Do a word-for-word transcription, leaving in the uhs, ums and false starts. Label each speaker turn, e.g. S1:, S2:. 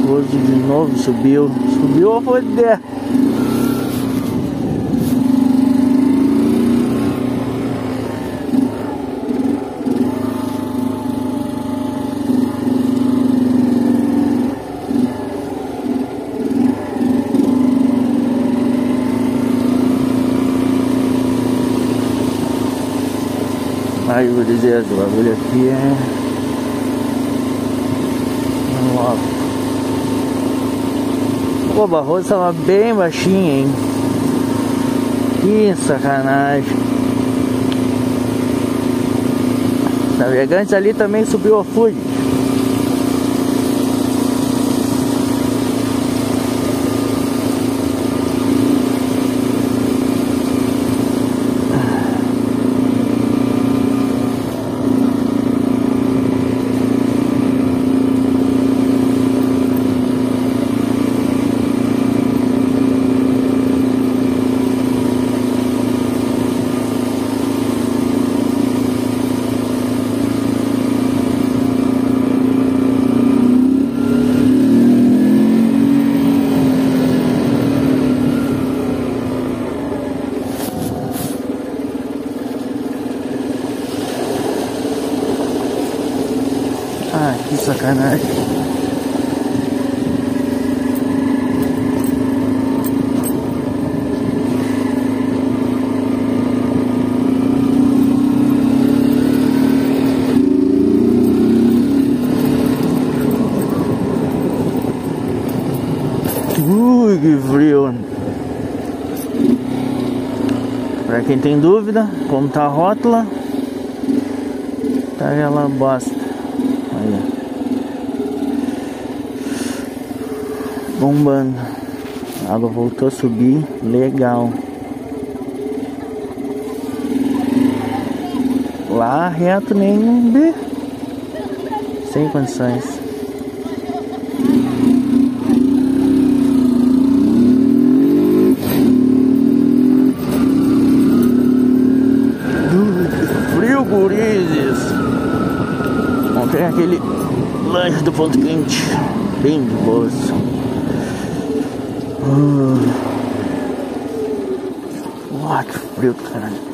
S1: Barroso de novo subiu. Subiu ou foi der? Aí, vou dizer, o bagulho aqui é... Vamos lá. Pô, o Barroso tava bem baixinho, hein? Que sacanagem. Navegantes ali também subiu a Fuji. Ah, que sacanagem. Ui, que frio. Pra quem tem dúvida, como tá a rótula, tá ela bosta. Aí. Bombando. A água voltou a subir. Legal. Lá reto nem B. Sem condições. Frio, gurizes. Comprei aquele lanche do ponto quente, bem de boas. Uh. Uau, que frio do caralho.